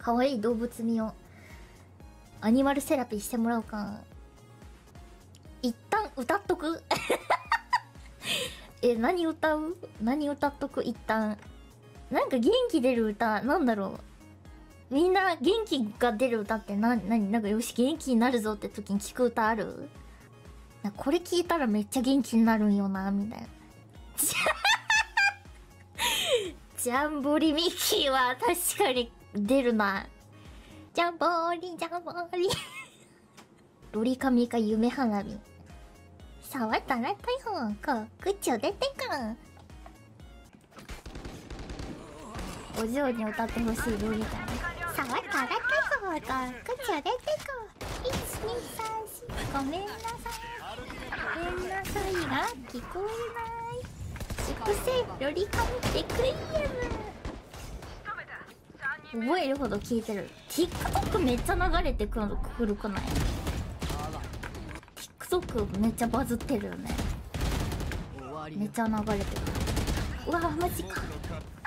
かわいい動物見よう。アニマルセラピーしてもらおうか。一旦歌っとく何歌う？何歌っとく一旦。なんか元気出る歌、なんだろう。みんな元気が出る歌ってなんかよし元気になるぞって時に聞く歌ある？これ聞いたらめっちゃ元気になるんよな、みたいな。ジャンボリミッキーは確かに出るな。ジャンボリ、ジャンボリ。ロリカミか夢花火。触ったら逮捕。こう、口を出てか。お嬢に歌ってほしいロリカミ。触ったら逮捕。こう、口を出てこ。1、2、3、4。ごめんなさい。ごめんなさいが聞こえない。粛清ロリカミレクイエム。覚えるほど聞いてる。TikTok めっちゃ流れてくるくない？ TikTok めっちゃバズってるよね。めっちゃ流れてくる。うわマジか。